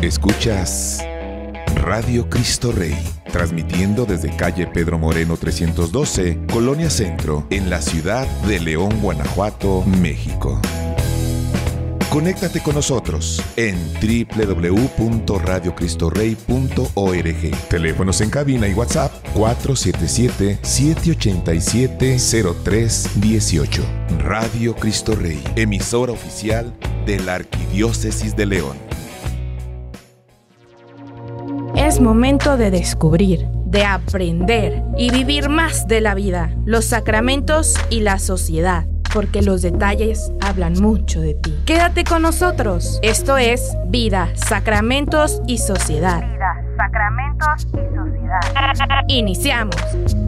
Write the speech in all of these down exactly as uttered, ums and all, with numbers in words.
Escuchas Radio Cristo Rey, transmitiendo desde calle Pedro Moreno trescientos doce, Colonia Centro, en la ciudad de León, Guanajuato, México. Conéctate con nosotros en doble u doble u doble u punto radio cristo rey punto org. Teléfonos en cabina y WhatsApp cuatro siete siete, siete ocho siete, cero tres uno ocho. Radio Cristo Rey, emisora oficial de la Arquidiócesis de León. Es momento de descubrir, de aprender y vivir más de la vida, los sacramentos y la sociedad, porque los detalles hablan mucho de ti. Quédate con nosotros. Esto es Vida, Sacramentos y Sociedad. Vida, Sacramentos y Sociedad. Iniciamos.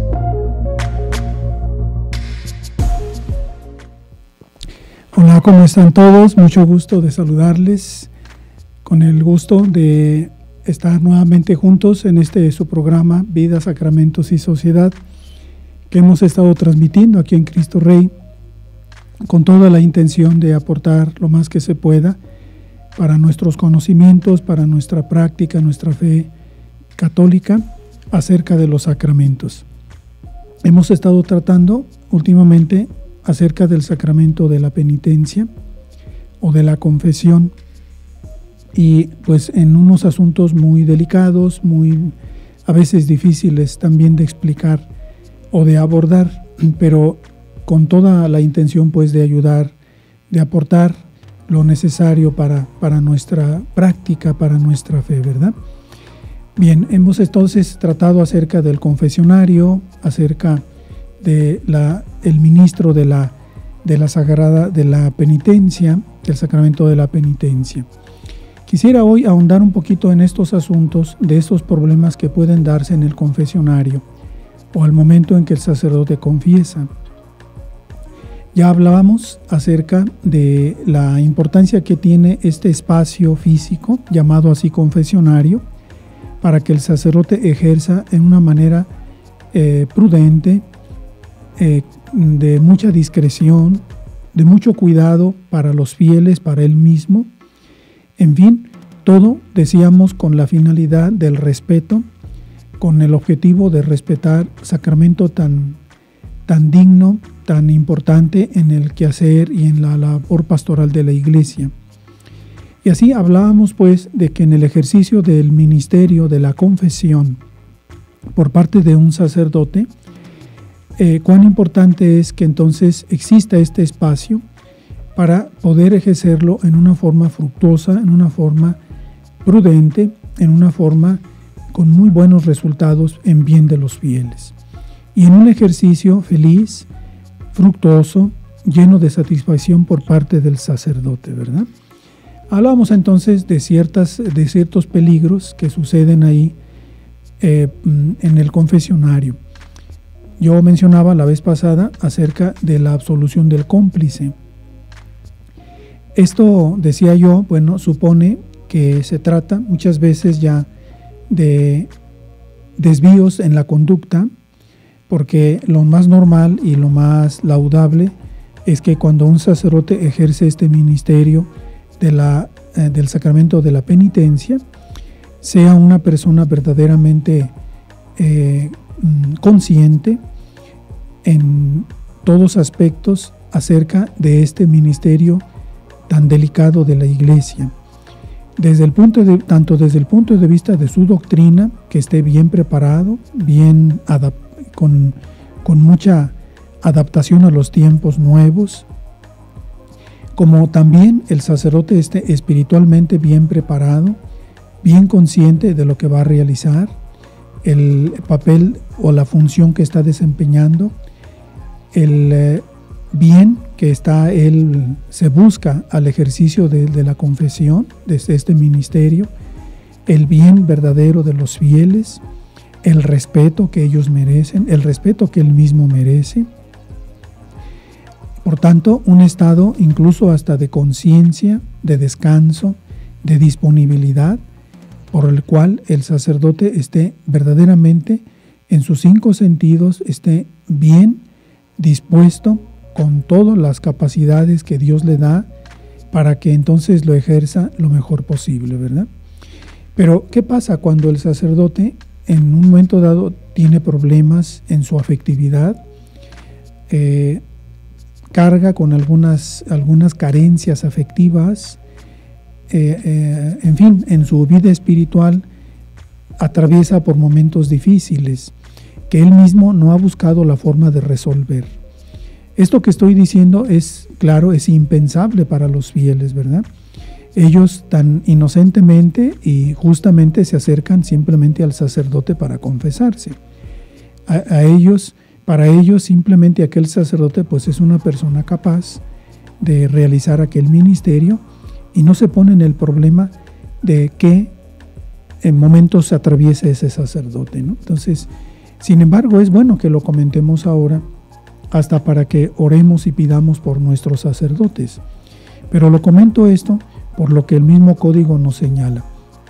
Hola, ¿cómo están todos? Mucho gusto de saludarles, con el gusto de estar nuevamente juntos en este su programa Vida, Sacramentos y Sociedad, que hemos estado transmitiendo aquí en Cristo Rey, con toda la intención de aportar lo más que se pueda para nuestros conocimientos, para nuestra práctica, nuestra fe católica acerca de los sacramentos. Hemos estado tratando últimamente acerca del sacramento de la penitencia o de la confesión, y pues en unos asuntos muy delicados, muy a veces difíciles también de explicar o de abordar, pero con toda la intención pues de ayudar, de aportar lo necesario para, para nuestra práctica, para nuestra fe, ¿verdad? Bien, hemos entonces tratado acerca del confesionario, acerca de la, el ministro de la, de la sagrada, de la penitencia, del sacramento de la penitencia. Quisiera hoy ahondar un poquito en estos asuntos, de estos problemas que pueden darse en el confesionario o al momento en que el sacerdote confiesa. Ya hablábamos acerca de la importancia que tiene este espacio físico, llamado así confesionario, para que el sacerdote ejerza en una manera eh, prudente, eh, de mucha discreción, de mucho cuidado para los fieles, para él mismo. En fin, todo, decíamos, con la finalidad del respeto, con el objetivo de respetar sacramento tan, tan digno, tan importante en el quehacer y en la labor pastoral de la Iglesia. Y así hablábamos pues de que en el ejercicio del ministerio de la confesión por parte de un sacerdote, eh, cuán importante es que entonces exista este espacio para poder ejercerlo en una forma fructuosa, en una forma prudente, en una forma con muy buenos resultados en bien de los fieles. Y en un ejercicio feliz, fructuoso, lleno de satisfacción por parte del sacerdote, ¿verdad? Hablábamos entonces de, ciertas, de ciertos peligros que suceden ahí eh, en el confesionario. Yo mencionaba la vez pasada acerca de la absolución del cómplice. Esto, decía yo, bueno, supone que se trata muchas veces ya de desvíos en la conducta, porque lo más normal y lo más laudable es que cuando un sacerdote ejerce este ministerio de la, eh, del sacramento de la penitencia, sea una persona verdaderamente eh, consciente en todos aspectos acerca de este ministerio tan delicado de la Iglesia, desde el punto de, tanto desde el punto de vista de su doctrina, que esté bien preparado, bien con, con mucha adaptación a los tiempos nuevos, como también el sacerdote esté espiritualmente bien preparado, bien consciente de lo que va a realizar, el papel o la función que está desempeñando, el eh, bien que está él se busca al ejercicio de, de la confesión, desde este ministerio, el bien verdadero de los fieles, el respeto que ellos merecen, el respeto que él mismo merece. Por tanto, un estado incluso hasta de conciencia, de descanso, de disponibilidad, por el cual el sacerdote esté verdaderamente en sus cinco sentidos, esté bien dispuesto, con todas las capacidades que Dios le da para que entonces lo ejerza lo mejor posible, ¿verdad? Pero, ¿qué pasa cuando el sacerdote en un momento dado tiene problemas en su afectividad? Eh, carga con algunas, algunas carencias afectivas, eh, eh, en fin, en su vida espiritual atraviesa por momentos difíciles que él mismo no ha buscado la forma de resolver. Esto que estoy diciendo es, claro, es impensable para los fieles, ¿verdad? Ellos tan inocentemente y justamente se acercan simplemente al sacerdote para confesarse. A, a ellos, para ellos simplemente aquel sacerdote pues es una persona capaz de realizar aquel ministerio y no se pone en el problema de qué en momentos se atraviesa ese sacerdote, ¿no? Entonces, sin embargo, es bueno que lo comentemos ahora, hasta para que oremos y pidamos por nuestros sacerdotes. Pero lo comento esto por lo que el mismo código nos señala.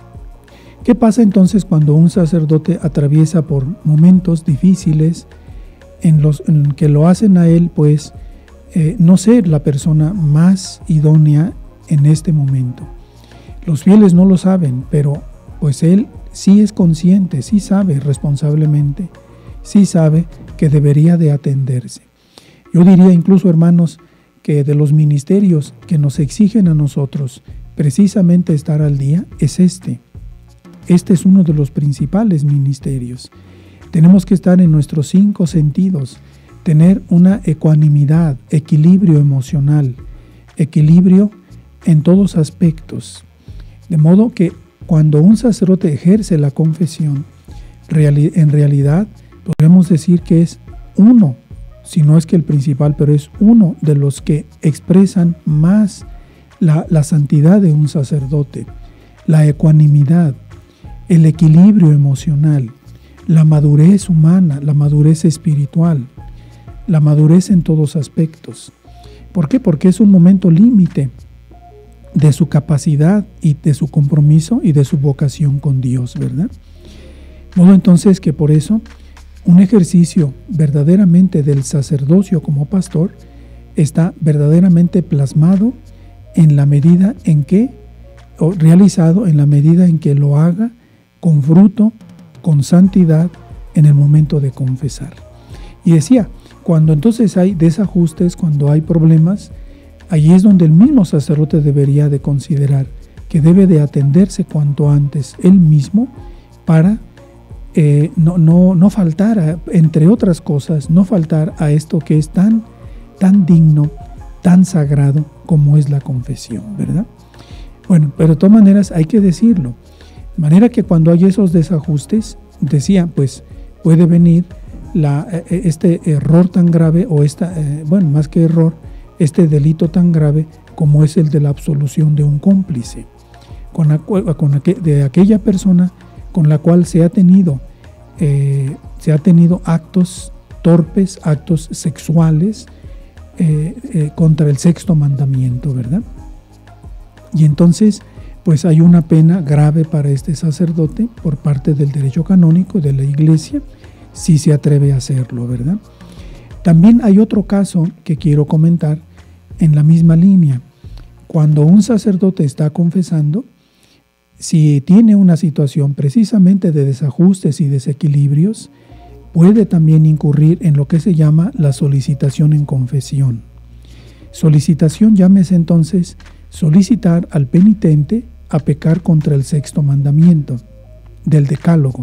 ¿Qué pasa entonces cuando un sacerdote atraviesa por momentos difíciles en los en que lo hacen a él, pues, eh, no ser la persona más idónea en este momento? Los fieles no lo saben, pero pues él sí es consciente, sí sabe responsablemente, sí sabe que debería de atenderse. Yo diría incluso, hermanos, que de los ministerios que nos exigen a nosotros precisamente estar al día es este. Este es uno de los principales ministerios. Tenemos que estar en nuestros cinco sentidos, tener una ecuanimidad, equilibrio emocional, equilibrio en todos aspectos. De modo que cuando un sacerdote ejerce la confesión, en realidad podemos decir que es uno, si no es que el principal, pero es uno de los que expresan más la, la santidad de un sacerdote, la ecuanimidad, el equilibrio emocional, la madurez humana, la madurez espiritual, la madurez en todos aspectos. ¿Por qué? Porque es un momento límite de su capacidad y de su compromiso y de su vocación con Dios, ¿verdad? De modo entonces que por eso un ejercicio verdaderamente del sacerdocio como pastor está verdaderamente plasmado en la medida en que, o realizado en la medida en que lo haga con fruto, con santidad en el momento de confesar. Y decía, cuando entonces hay desajustes, cuando hay problemas, allí es donde el mismo sacerdote debería de considerar que debe de atenderse cuanto antes él mismo para eh, no, no, no faltar, a, entre otras cosas, no faltar a esto que es tan, tan digno, tan sagrado como es la confesión, ¿verdad? Bueno, pero de todas maneras hay que decirlo. De manera que cuando hay esos desajustes, decía, pues puede venir la, este error tan grave o esta, eh, bueno, más que error, este delito tan grave como es el de la absolución de un cómplice, con, la, con aqu de aquella persona con la cual se ha tenido, eh, se ha tenido actos torpes, actos sexuales eh, eh, contra el sexto mandamiento, ¿verdad? Y entonces, pues hay una pena grave para este sacerdote por parte del derecho canónico de la Iglesia, si se atreve a hacerlo, ¿verdad? También hay otro caso que quiero comentar en la misma línea. Cuando un sacerdote está confesando, si tiene una situación precisamente de desajustes y desequilibrios, puede también incurrir en lo que se llama la solicitación en confesión. Solicitación, llámese entonces solicitar al penitente a pecar contra el sexto mandamiento del decálogo,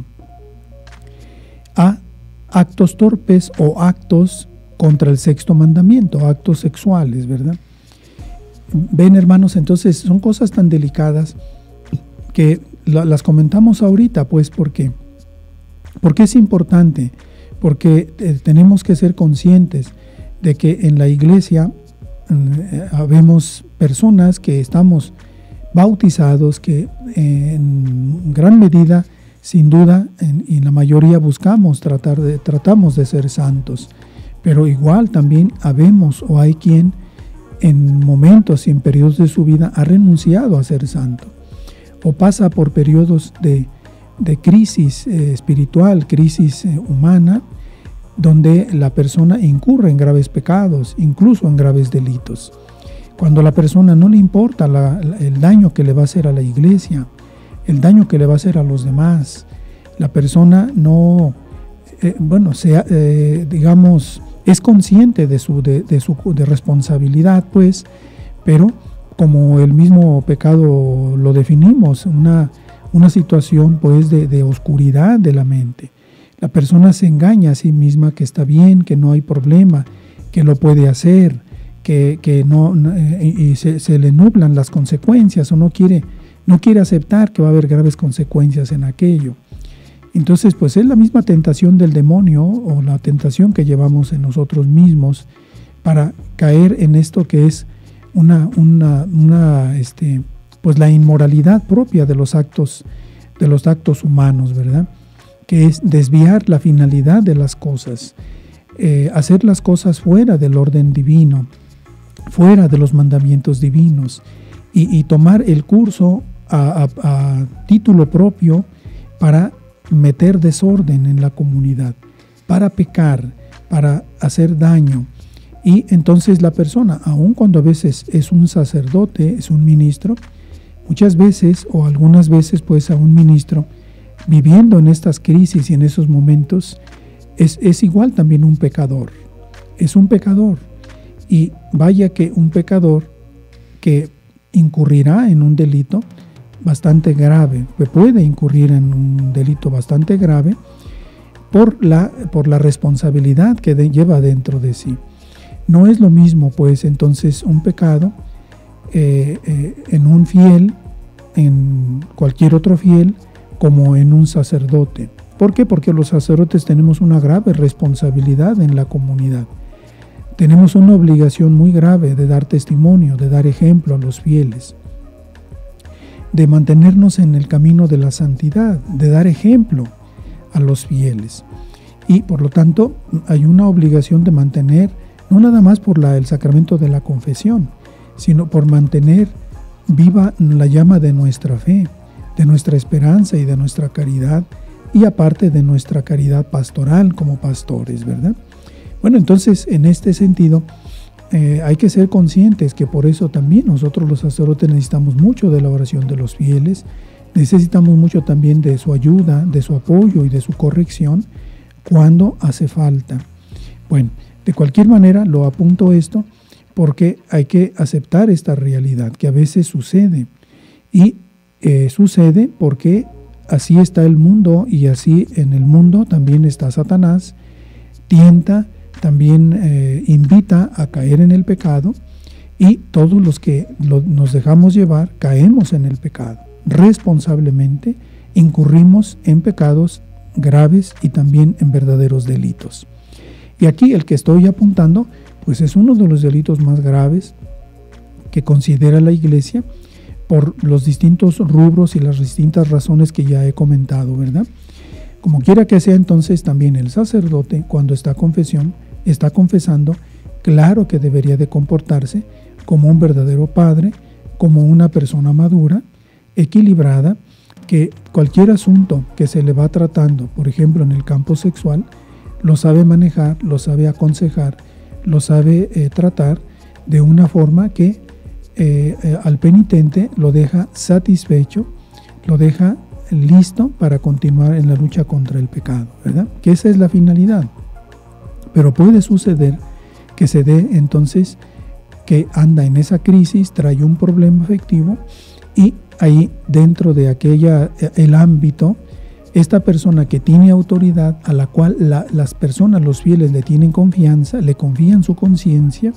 a actos torpes o actos contra el sexto mandamiento, actos sexuales, ¿verdad? Ven, hermanos, entonces son cosas tan delicadas que la, las comentamos ahorita, pues, ¿por qué? Porque es importante, porque eh, tenemos que ser conscientes de que en la Iglesia eh, habemos personas que estamos bautizados, que eh, en gran medida, sin duda, en, y la mayoría buscamos tratar de, tratamos de ser santos, pero igual también habemos o hay quien en momentos y en periodos de su vida ha renunciado a ser santo, o pasa por periodos de, de crisis eh, espiritual, crisis eh, humana, donde la persona incurre en graves pecados, incluso en graves delitos. Cuando a la persona no le importa la, la, el daño que le va a hacer a la Iglesia, el daño que le va a hacer a los demás. La persona no, eh, bueno, sea, eh, digamos, es consciente de su, de, de su de responsabilidad, pues, pero como el mismo pecado lo definimos, una, una situación pues de, de oscuridad de la mente. La persona se engaña a sí misma que está bien, que no hay problema, que lo puede hacer, que, que no, eh, y se, se le nublan las consecuencias, o no quiere, no quiere aceptar que va a haber graves consecuencias en aquello. Entonces, pues es la misma tentación del demonio, o la tentación que llevamos en nosotros mismos para caer en esto que es una, una, una este, pues la inmoralidad propia de los actos, de los actos humanos, ¿verdad? Que es desviar la finalidad de las cosas, eh, hacer las cosas fuera del orden divino, fuera de los mandamientos divinos, y, y tomar el curso a, a, a título propio para meter desorden en la comunidad, para pecar, para hacer daño. Y entonces la persona, aun cuando a veces es un sacerdote, es un ministro, muchas veces o algunas veces pues a un ministro, viviendo en estas crisis y en esos momentos, es, es igual también un pecador, es un pecador. Y vaya que un pecador que incurrirá en un delito bastante grave, que puede incurrir en un delito bastante grave por la, por la responsabilidad que de, lleva dentro de sí. No es lo mismo, pues, entonces un pecado eh, eh, en un fiel, en cualquier otro fiel, como en un sacerdote. ¿Por qué? Porque los sacerdotes tenemos una grave responsabilidad en la comunidad. Tenemos una obligación muy grave de dar testimonio, de dar ejemplo a los fieles, de mantenernos en el camino de la santidad, de dar ejemplo a los fieles. Y por lo tanto hay una obligación de mantener, no nada más por la, el sacramento de la confesión, sino por mantener viva la llama de nuestra fe, de nuestra esperanza y de nuestra caridad, y aparte de nuestra caridad pastoral como pastores, ¿verdad? Bueno, entonces en este sentido eh, hay que ser conscientes que por eso también nosotros los sacerdotes necesitamos mucho de la oración de los fieles, necesitamos mucho también de su ayuda, de su apoyo y de su corrección cuando hace falta. Bueno, de cualquier manera lo apunto esto porque hay que aceptar esta realidad que a veces sucede, y eh, sucede porque así está el mundo, y así en el mundo también está Satanás, tienta, también eh, invita a caer en el pecado, y todos los que lo, nos dejamos llevar caemos en el pecado. Responsablemente incurrimos en pecados graves y también en verdaderos delitos. Y aquí el que estoy apuntando, pues es uno de los delitos más graves que considera la Iglesia por los distintos rubros y las distintas razones que ya he comentado, ¿verdad? Como quiera que sea, entonces también el sacerdote, cuando está confesión, está confesando, claro que debería de comportarse como un verdadero padre, como una persona madura, equilibrada, que cualquier asunto que se le va tratando, por ejemplo en el campo sexual, lo sabe manejar, lo sabe aconsejar, lo sabe eh, tratar de una forma que eh, eh, al penitente lo deja satisfecho, lo deja listo para continuar en la lucha contra el pecado, ¿verdad? Que esa es la finalidad. Pero puede suceder que se dé entonces que anda en esa crisis, trae un problema afectivo, y ahí dentro de aquella, el ámbito, esta persona que tiene autoridad, a la cual la, las personas, los fieles, le tienen confianza, le confían su conciencia,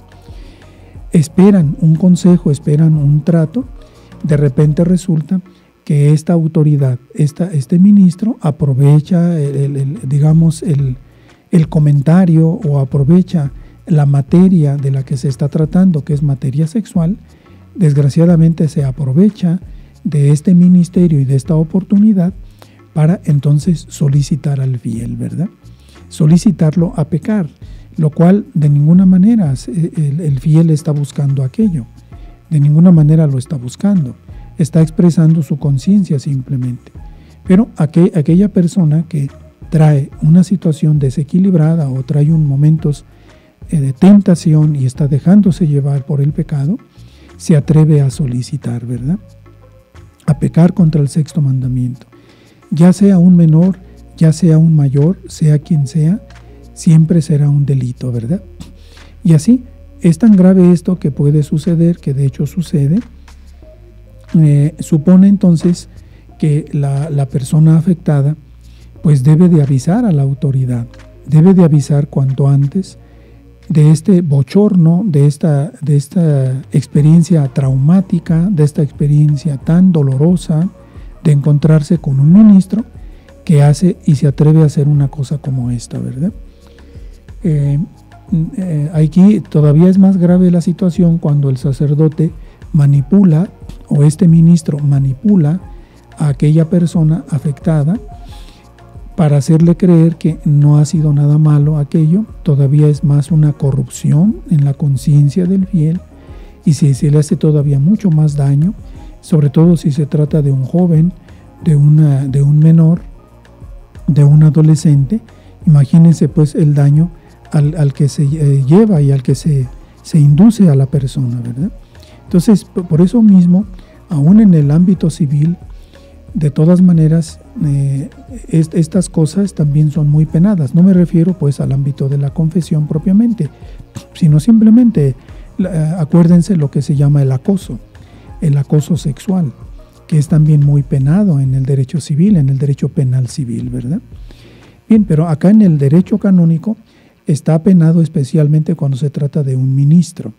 esperan un consejo, esperan un trato, de repente resulta que esta autoridad, esta, este ministro aprovecha el, el, el, digamos el, el comentario, o aprovecha la materia de la que se está tratando, que es materia sexual. Desgraciadamente se aprovecha de este ministerio y de esta oportunidad para entonces solicitar al fiel, ¿verdad? Solicitarlo a pecar, lo cual de ninguna manera el, el fiel está buscando aquello, de ninguna manera lo está buscando, está expresando su conciencia simplemente. Pero aquel, aquella persona que trae una situación desequilibrada o trae un momentos eh, de tentación y está dejándose llevar por el pecado, se atreve a solicitar, ¿verdad? a pecar contra el sexto mandamiento. Ya sea un menor, ya sea un mayor, sea quien sea, siempre será un delito, ¿verdad? Y así, es tan grave esto que puede suceder, que de hecho sucede, eh, supone entonces que la, la persona afectada pues debe de avisar a la autoridad, debe de avisar cuanto antes de este bochorno, de esta, de esta experiencia traumática, de esta experiencia tan dolorosa de encontrarse con un ministro que hace y se atreve a hacer una cosa como esta, ¿verdad? Eh, eh, aquí todavía es más grave la situación cuando el sacerdote manipula, o este ministro manipula a aquella persona afectada para hacerle creer que no ha sido nada malo aquello. Todavía es más una corrupción en la conciencia del fiel, y si se le hace todavía mucho más daño, sobre todo si se trata de un joven, de, una, de un menor, de un adolescente. Imagínense pues el daño al, al que se eh, lleva y al que se, se induce a la persona, ¿verdad? Entonces, por eso mismo, aún en el ámbito civil, de todas maneras, eh, est estas cosas también son muy penadas. No me refiero pues al ámbito de la confesión propiamente, sino simplemente, la, acuérdense lo que se llama el acoso, el acoso sexual, que es también muy penado en el derecho civil, en el derecho penal civil, ¿verdad? Bien, pero acá en el derecho canónico está penado especialmente cuando se trata de un ministro.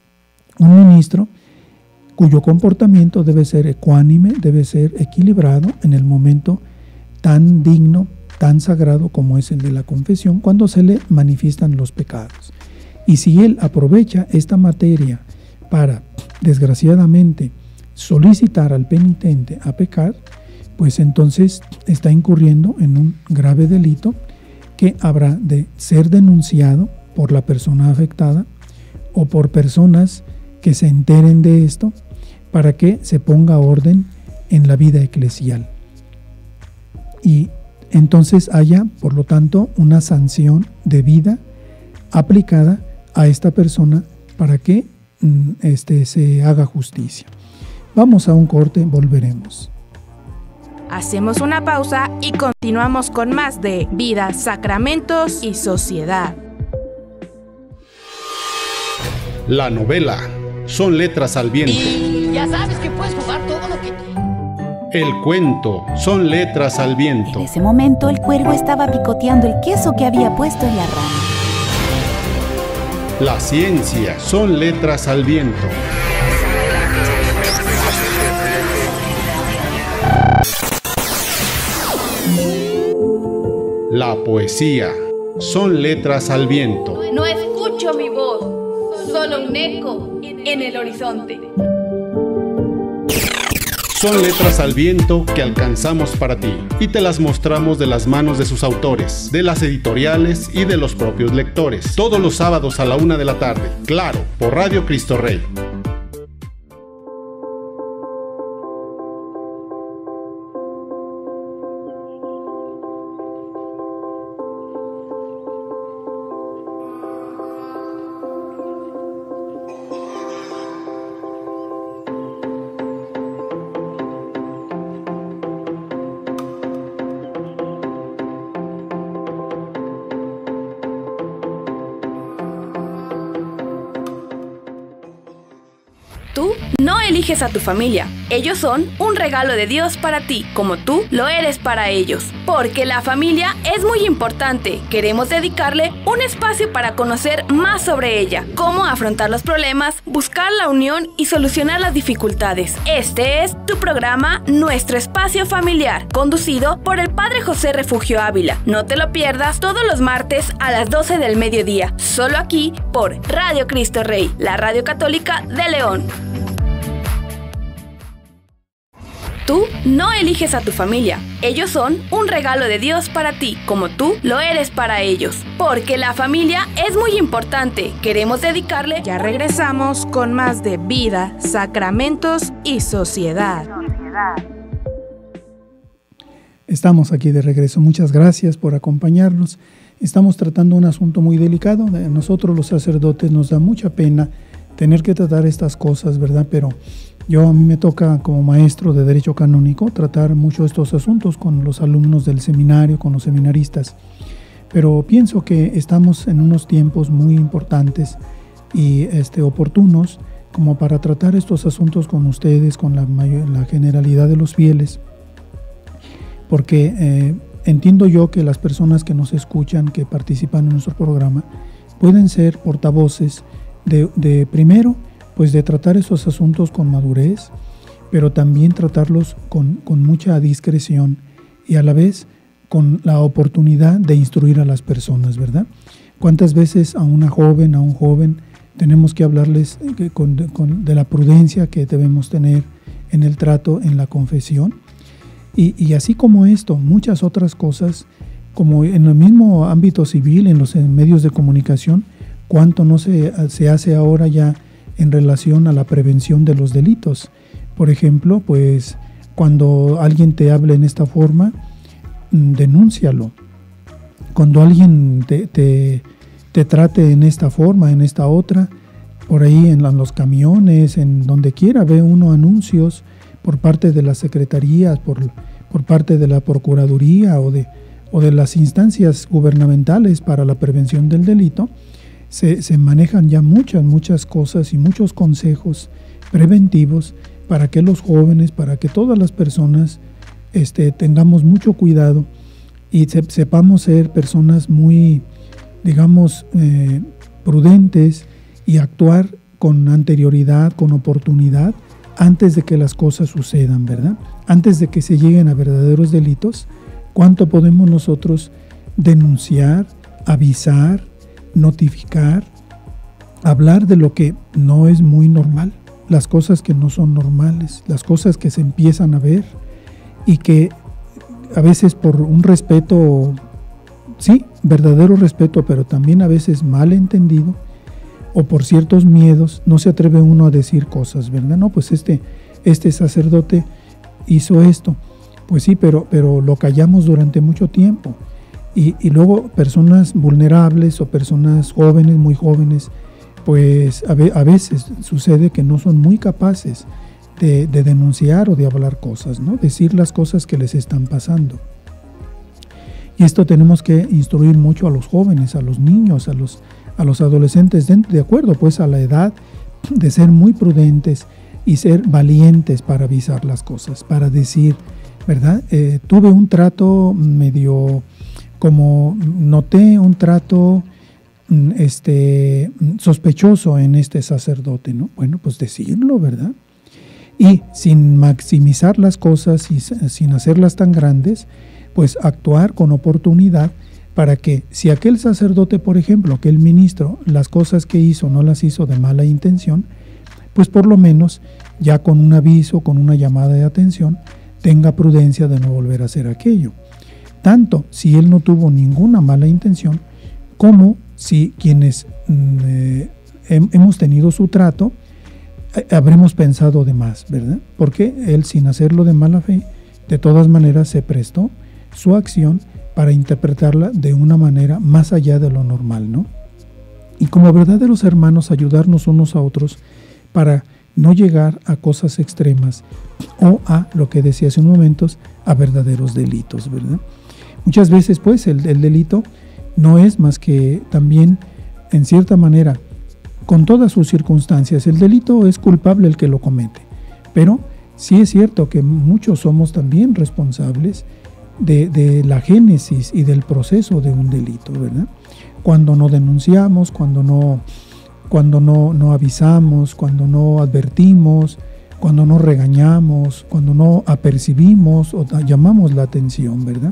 Un ministro cuyo comportamiento debe ser ecuánime, debe ser equilibrado en el momento tan digno, tan sagrado como es el de la confesión, cuando se le manifiestan los pecados. Y si él aprovecha esta materia para, desgraciadamente, solicitar al penitente a pecar, pues entonces está incurriendo en un grave delito que habrá de ser denunciado por la persona afectada o por personas que se enteren de esto, para que se ponga orden en la vida eclesial. Y entonces haya, por lo tanto, una sanción debida aplicada a esta persona para que este, se haga justicia. Vamos a un corte, volveremos. Hacemos una pausa y continuamos con más de Vida, Sacramentos y Sociedad. La novela Son letras al viento. Y ya sabes que puedes jugar todo lo que... El cuento Son letras al viento. En ese momento el cuervo estaba picoteando el queso que había puesto en la rama. La ciencia Son letras al viento. La poesía Son letras al viento. No escucho mi voz, solo un eco en el horizonte. Son letras al viento que alcanzamos para ti y te las mostramos de las manos de sus autores, de las editoriales y de los propios lectores. Todos los sábados a la una de la tarde, claro, por Radio Cristo Rey. Tú no eliges a tu familia. Ellos son un regalo de Dios para ti, como tú lo eres para ellos. Porque la familia es muy importante. Queremos dedicarle un espacio para conocer más sobre ella, cómo afrontar los problemas, buscar la unión y solucionar las dificultades. Este es tu programa Nuestro Espacio Familiar, conducido por el Padre José Refugio Ávila. No te lo pierdas todos los martes a las doce del mediodía, solo aquí por Radio Cristo Rey, la radio católica de León. Tú no eliges a tu familia. Ellos son un regalo de Dios para ti, como tú lo eres para ellos. Porque la familia es muy importante. Queremos dedicarle... Ya regresamos con más de Vida, Sacramentos y Sociedad. Estamos aquí de regreso. Muchas gracias por acompañarnos. Estamos tratando un asunto muy delicado. A nosotros los sacerdotes nos da mucha pena tener que tratar estas cosas, ¿verdad? Pero yo a mí me toca como maestro de Derecho Canónico tratar mucho estos asuntos con los alumnos del seminario, con los seminaristas. Pero pienso que estamos en unos tiempos muy importantes y este, oportunos como para tratar estos asuntos con ustedes, con la, mayor, la generalidad de los fieles. Porque eh, entiendo yo que las personas que nos escuchan, que participan en nuestro programa, pueden ser portavoces de, de primero, pues de tratar esos asuntos con madurez, pero también tratarlos con, con mucha discreción y a la vez con la oportunidad de instruir a las personas, ¿verdad? ¿Cuántas veces a una joven, a un joven, tenemos que hablarles que con, con, de la prudencia que debemos tener en el trato, en la confesión? Y, y así como esto, muchas otras cosas, como en el mismo ámbito civil, en los medios de comunicación, cuánto no se, se hace ahora ya en relación a la prevención de los delitos. Por ejemplo, pues cuando alguien te hable en esta forma, denúncialo. Cuando alguien te, te, te trate en esta forma, en esta otra, por ahí en, la, en los camiones, en donde quiera, ve uno anuncios por parte de las secretarías, por, por parte de la Procuraduría o de, o de las instancias gubernamentales para la prevención del delito, se, se manejan ya muchas, muchas cosas y muchos consejos preventivos para que los jóvenes, para que todas las personas este, tengamos mucho cuidado y se, sepamos ser personas muy, digamos, eh, prudentes y actuar con anterioridad, con oportunidad, antes de que las cosas sucedan, ¿verdad? Antes de que se lleguen a verdaderos delitos, ¿cuánto podemos nosotros denunciar, avisar, notificar, hablar de lo que no es muy normal, las cosas que no son normales, las cosas que se empiezan a ver y que a veces por un respeto, sí, verdadero respeto, pero también a veces mal entendido, o por ciertos miedos, no se atreve uno a decir cosas, ¿verdad? No, pues este, este sacerdote hizo esto. Pues sí, pero, pero lo callamos durante mucho tiempo. Y, y luego personas vulnerables o personas jóvenes, muy jóvenes, pues a, ve, a veces sucede que no son muy capaces de, de denunciar o de hablar cosas, ¿no? Decir las cosas que les están pasando. Y esto tenemos que instruir mucho a los jóvenes, a los niños, a los a los adolescentes, de, de acuerdo pues a la edad, de ser muy prudentes y ser valientes para avisar las cosas, para decir, ¿verdad? Eh, tuve un trato medio, como noté un trato este, sospechoso en este sacerdote, ¿no? Bueno, pues decirlo, ¿verdad? Y sin maximizar las cosas y sin hacerlas tan grandes, pues actuar con oportunidad, para que si aquel sacerdote, por ejemplo, aquel ministro, las cosas que hizo no las hizo de mala intención, pues por lo menos ya con un aviso, con una llamada de atención, tenga prudencia de no volver a hacer aquello. Tanto si él no tuvo ninguna mala intención, como si quienes eh, hemos tenido su trato, eh, habremos pensado de más, ¿verdad? Porque él, sin hacerlo de mala fe, de todas maneras se prestó su acción para interpretarla de una manera más allá de lo normal, ¿no? Y como verdaderos hermanos, ayudarnos unos a otros para no llegar a cosas extremas o a, lo que decía hace unos momentos, a verdaderos delitos, ¿verdad? Muchas veces, pues, el, el delito no es más que también, en cierta manera, con todas sus circunstancias, el delito es culpable el que lo comete, pero sí es cierto que muchos somos también responsables De, de la génesis y del proceso de un delito, ¿verdad? Cuando no denunciamos, cuando no, cuando no, no avisamos, cuando no advertimos, cuando no regañamos, cuando no apercibimos o llamamos la atención, ¿verdad?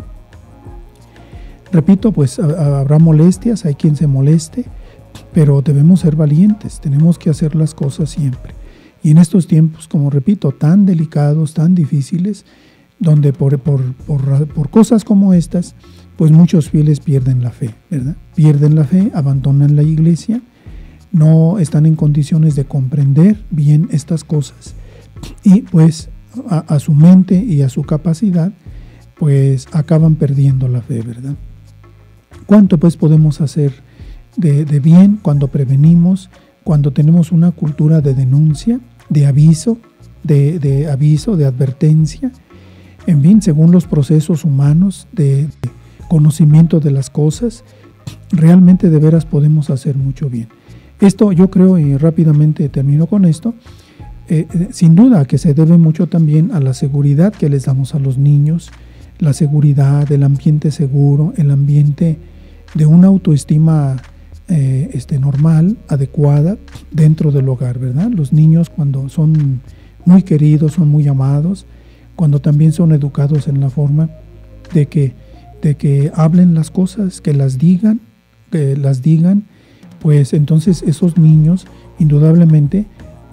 Repito, pues habrá molestias, hay quien se moleste, pero debemos ser valientes, tenemos que hacer las cosas siempre. Y en estos tiempos, como repito, tan delicados, tan difíciles, donde por, por, por, por cosas como estas, pues muchos fieles pierden la fe, ¿verdad? Pierden la fe, abandonan la iglesia, no están en condiciones de comprender bien estas cosas y pues a, a su mente y a su capacidad, pues acaban perdiendo la fe, ¿verdad? ¿Cuánto pues podemos hacer de, de bien cuando prevenimos, cuando tenemos una cultura de denuncia, de aviso, de, de aviso, de advertencia, en fin, según los procesos humanos de, de conocimiento de las cosas, realmente de veras podemos hacer mucho bien. Esto yo creo, y rápidamente termino con esto, eh, eh, sin duda que se debe mucho también a la seguridad que les damos a los niños, la seguridad, el ambiente seguro, el ambiente de una autoestima eh, este, normal, adecuada dentro del hogar, ¿verdad? Los niños cuando son muy queridos, son muy amados, cuando también son educados en la forma de que, de que hablen las cosas, que las digan, que las digan, pues entonces esos niños indudablemente,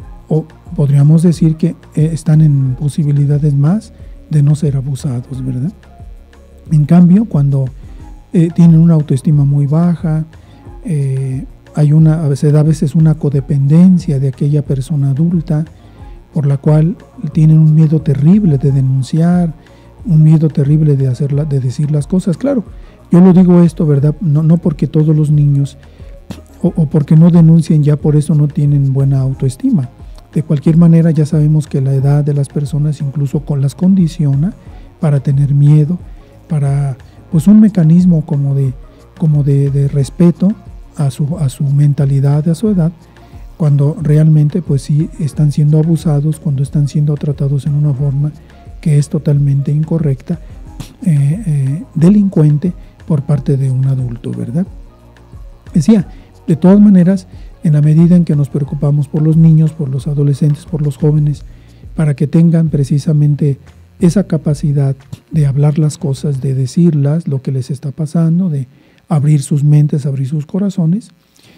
o podríamos decir que eh, están en posibilidades más de no ser abusados, ¿verdad? En cambio, cuando eh, tienen una autoestima muy baja, eh, hay una, se da a veces una codependencia de aquella persona adulta, por la cual tienen un miedo terrible de denunciar, un miedo terrible de hacerla, de decir las cosas. Claro, yo lo digo esto, ¿verdad? No, no porque todos los niños o, o porque no denuncien ya por eso no tienen buena autoestima. De cualquier manera ya sabemos que la edad de las personas incluso con las condiciona para tener miedo, para pues un mecanismo como de, como de, de respeto a su, a su mentalidad, a su edad, cuando realmente pues sí están siendo abusados, cuando están siendo tratados en una forma que es totalmente incorrecta, eh, eh, delincuente por parte de un adulto, ¿verdad? Decía, de todas maneras, en la medida en que nos preocupamos por los niños, por los adolescentes, por los jóvenes, para que tengan precisamente esa capacidad de hablar las cosas, de decirlas, lo que les está pasando, de abrir sus mentes, abrir sus corazones,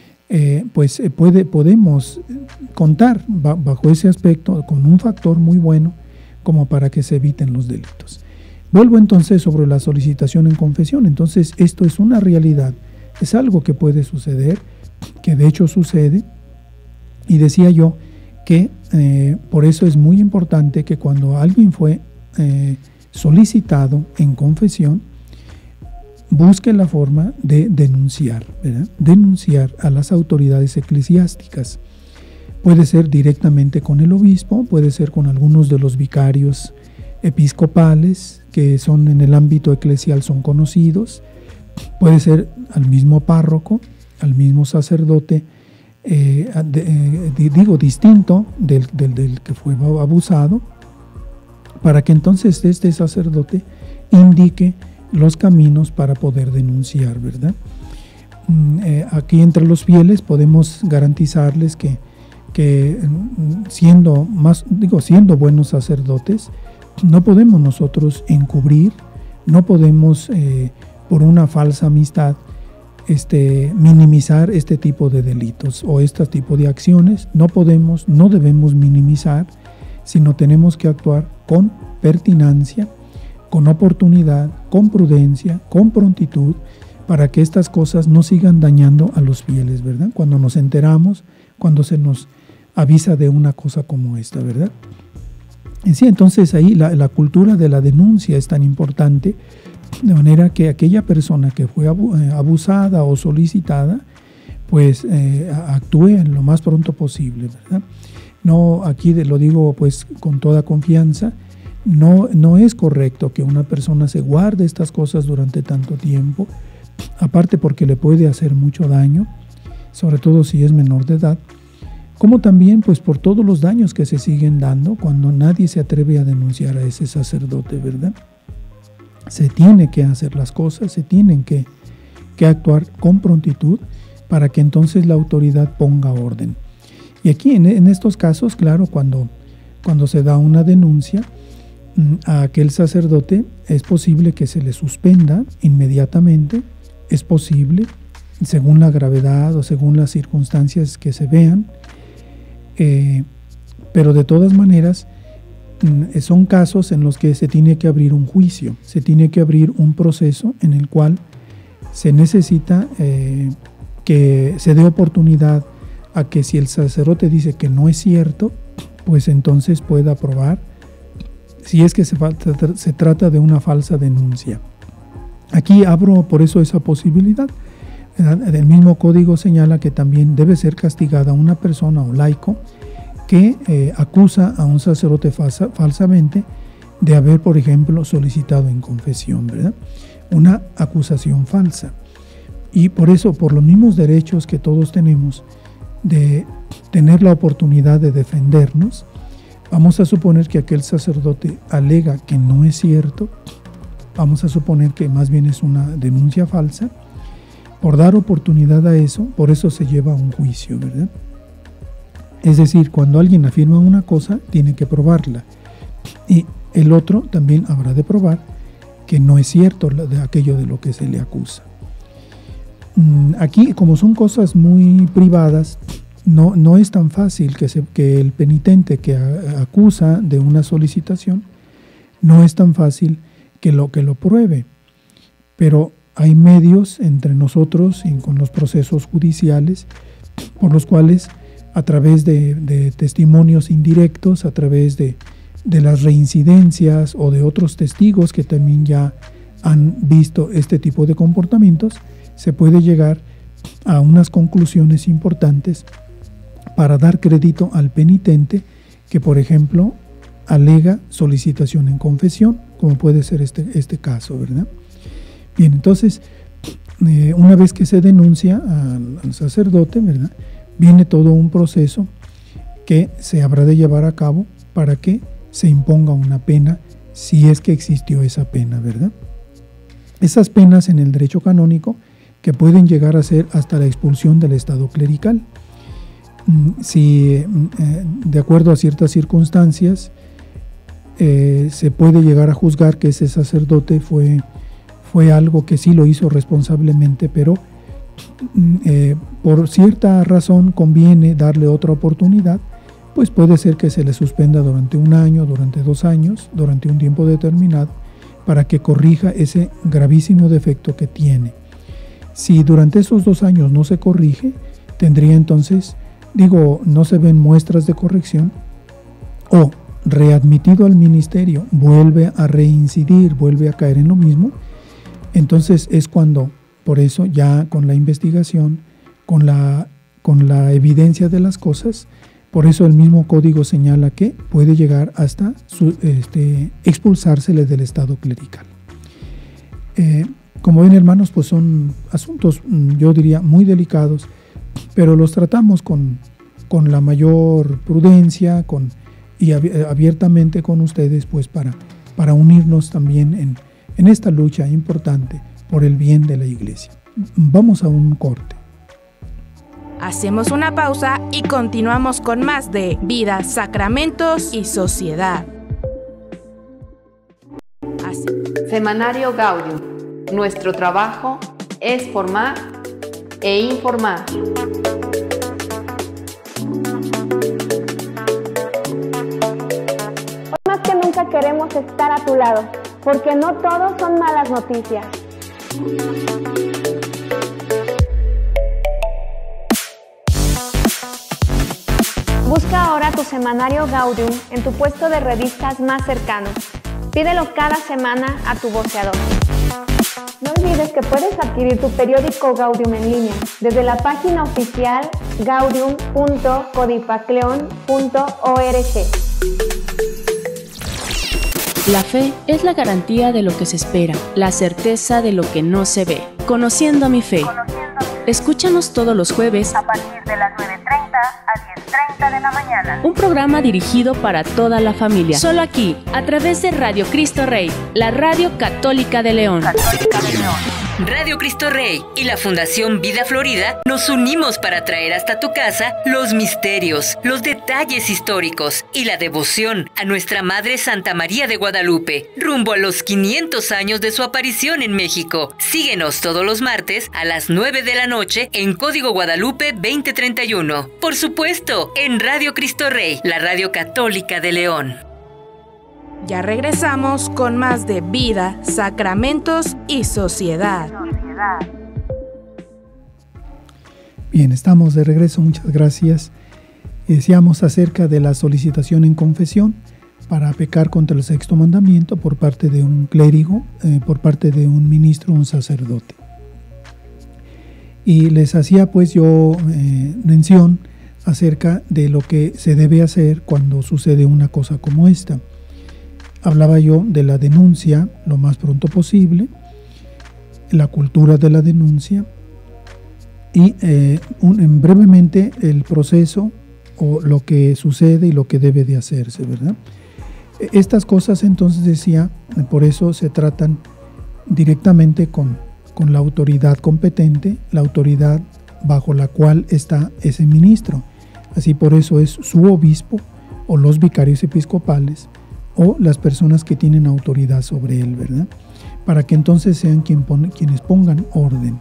eh, pues eh, puede, podemos contar bajo ese aspecto con un factor muy bueno como para que se eviten los delitos. Vuelvo entonces sobre la solicitación en confesión. Entonces esto es una realidad, es algo que puede suceder, que de hecho sucede, y decía yo que eh, por eso es muy importante que cuando alguien fue eh, solicitado en confesión, busque la forma de denunciar, ¿verdad? Denunciar a las autoridades eclesiásticas. Puede ser directamente con el obispo, puede ser con algunos de los vicarios episcopales que son en el ámbito eclesial, son conocidos, puede ser al mismo párroco, al mismo sacerdote, eh, de, eh, digo, distinto del, del, del que fue abusado, para que entonces este sacerdote indique los caminos para poder denunciar, ¿verdad? Eh, aquí entre los fieles podemos garantizarles que, que siendo más, digo, siendo buenos sacerdotes, no podemos nosotros encubrir, no podemos eh, por una falsa amistad este, minimizar este tipo de delitos o este tipo de acciones. No podemos, no debemos minimizar, sino tenemos que actuar con pertinacia, con oportunidad, con prudencia, con prontitud, para que estas cosas no sigan dañando a los fieles, ¿verdad? Cuando nos enteramos, cuando se nos avisa de una cosa como esta, ¿verdad? En sí, entonces ahí la, la cultura de la denuncia es tan importante, de manera que aquella persona que fue abusada o solicitada, pues eh, actúe en lo más pronto posible, ¿verdad? No, aquí lo digo pues con toda confianza, no, no es correcto que una persona se guarde estas cosas durante tanto tiempo, aparte porque le puede hacer mucho daño, sobre todo si es menor de edad, como también pues por todos los daños que se siguen dando cuando nadie se atreve a denunciar a ese sacerdote, ¿verdad? Se tiene que hacer las cosas, se tienen que, que actuar con prontitud para que entonces la autoridad ponga orden. Y aquí en, en estos casos, claro, cuando, cuando se da una denuncia a aquel sacerdote, es posible que se le suspenda inmediatamente, es posible, según la gravedad o según las circunstancias que se vean, eh, pero de todas maneras son casos en los que se tiene que abrir un juicio, se tiene que abrir un proceso en el cual se necesita eh, que se dé oportunidad a que si el sacerdote dice que no es cierto, pues entonces pueda probar si es que se, se trata de una falsa denuncia. Aquí abro por eso esa posibilidad, El mismo código señala que también debe ser castigada una persona o laico que eh, acusa a un sacerdote falsa, falsamente de haber, por ejemplo, solicitado en confesión, ¿verdad? Una acusación falsa. Y por eso, por los mismos derechos que todos tenemos de tener la oportunidad de defendernos, vamos a suponer que aquel sacerdote alega que no es cierto, vamos a suponer que más bien es una denuncia falsa. Por dar oportunidad a eso, por eso se lleva a un juicio, ¿verdad? Es decir, cuando alguien afirma una cosa, tiene que probarla. Y el otro también habrá de probar que no es cierto de aquello de lo que se le acusa. Aquí, como son cosas muy privadas, no, no es tan fácil que, se, que el penitente que a, acusa de una solicitación, no es tan fácil que lo, que lo pruebe. Pero hay medios entre nosotros y con los procesos judiciales por los cuales, a través de, de testimonios indirectos, a través de, de las reincidencias o de otros testigos que también ya han visto este tipo de comportamientos, se puede llegar a unas conclusiones importantes para dar crédito al penitente que, por ejemplo, alega solicitación en confesión, como puede ser este, este caso, ¿verdad? Bien, entonces, eh, una vez que se denuncia al, al sacerdote, ¿verdad?, viene todo un proceso que se habrá de llevar a cabo para que se imponga una pena, si es que existió esa pena, ¿verdad? Esas penas en el derecho canónico que pueden llegar a ser hasta la expulsión del estado clerical. Si, eh, de acuerdo a ciertas circunstancias, eh, se puede llegar a juzgar que ese sacerdote fue, fue algo que sí lo hizo responsablemente, pero eh, por cierta razón conviene darle otra oportunidad, pues puede ser que se le suspenda durante un año, durante dos años, durante un tiempo determinado, para que corrija ese gravísimo defecto que tiene. Si durante esos dos años no se corrige, tendría entonces, digo, no se ven muestras de corrección, o readmitido al ministerio, vuelve a reincidir, vuelve a caer en lo mismo, entonces es cuando, por eso ya con la investigación, con la, con la evidencia de las cosas, por eso el mismo código señala que puede llegar hasta su, este, expulsársele del estado clerical. Eh, como ven, hermanos, pues son asuntos, yo diría, muy delicados, pero los tratamos con, con la mayor prudencia con, y abiertamente con ustedes, pues para, para unirnos también en, en esta lucha importante por el bien de la Iglesia. Vamos a un corte. Hacemos una pausa y continuamos con más de Vida, Sacramentos y Sociedad. Así. Semanario Gaudium. Nuestro trabajo es formar e informar. Hoy más que nunca queremos estar a tu lado, porque no todo son malas noticias. Busca ahora tu semanario Gaudium en tu puesto de revistas más cercano. Pídelo cada semana a tu voceador. No olvides que puedes adquirir tu periódico Gaudium en línea desde la página oficial gaudium punto codipacleon punto org. La fe es la garantía de lo que se espera, la certeza de lo que no se ve. Conociendo mi fe. Escúchanos todos los jueves a partir de las nueve treinta a diez treinta de la mañana. Un programa dirigido para toda la familia. Solo aquí, a través de Radio Cristo Rey, la radio católica de León. Católica de León. Radio Cristo Rey y la Fundación Vida Florida nos unimos para traer hasta tu casa los misterios, los detalles históricos y la devoción a nuestra Madre Santa María de Guadalupe, rumbo a los quinientos años de su aparición en México. Síguenos todos los martes a las nueve de la noche en Código Guadalupe veinte treinta y uno. Por supuesto, en Radio Cristo Rey, la radio católica de León. Ya regresamos con más de Vida, Sacramentos y Sociedad. Bien, estamos de regreso, muchas gracias. Decíamos acerca de la solicitación en confesión para pecar contra el sexto mandamiento por parte de un clérigo, eh, por parte de un ministro, un sacerdote. Y les hacía pues yo eh, mención acerca de lo que se debe hacer cuando sucede una cosa como esta. Hablaba yo de la denuncia lo más pronto posible, la cultura de la denuncia y eh, un, brevemente el proceso o lo que sucede y lo que debe de hacerse, ¿verdad? Estas cosas entonces decía, por eso se tratan directamente con, con la autoridad competente, la autoridad bajo la cual está ese ministro. Así por eso es su obispo o los vicarios episcopales o las personas que tienen autoridad sobre él, ¿verdad? Para que entonces sean quien pone, quienes pongan orden